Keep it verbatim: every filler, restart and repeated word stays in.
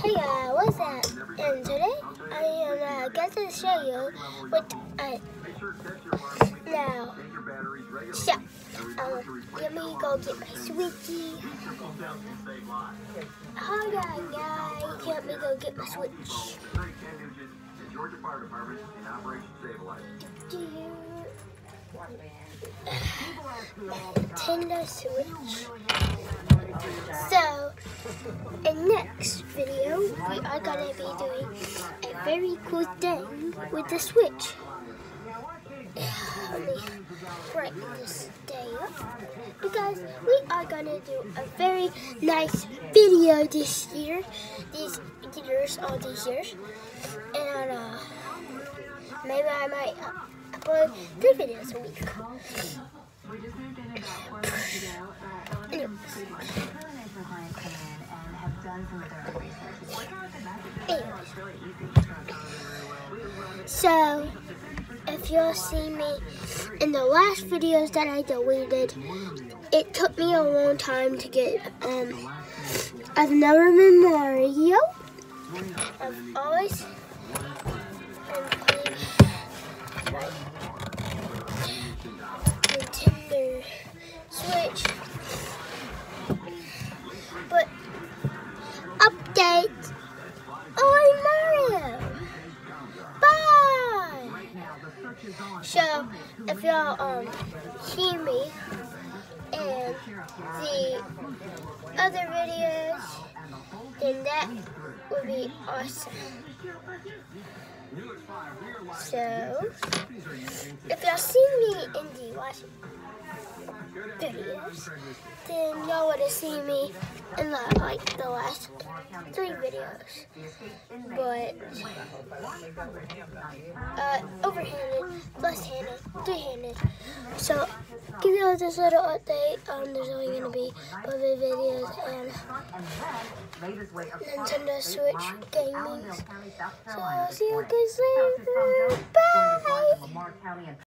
Hey guys, what's up? And today I am uh, going to show you what I now. So, um, let me go get my switchy. Hold on, guys. Let me go get my switch. Nintendo Switch. So, in next video, we are going to be doing a very cool thing with the Switch. Let me brighten this day up, because we are going to do a very nice video this year, these years, all these years, and uh, maybe I might uh, upload three videos a week. Anyways. Anyways. So, if you'll see me in the last videos that I deleted, it took me a long time to get, um, I've never been Mario. I've always been playing my Nintendo Switch. But, update on Mario. Bye! So, if y'all um, see me in the other videos, then that would be awesome. So, if y'all see me in the last videos, then y'all would have seen me in the, like the last three videos. But uh, overhanded, left-handed, three-handed. So give y'all this little update. Um, there's only gonna be other videos and Nintendo Switch gaming. So I'll see you guys later. Bye.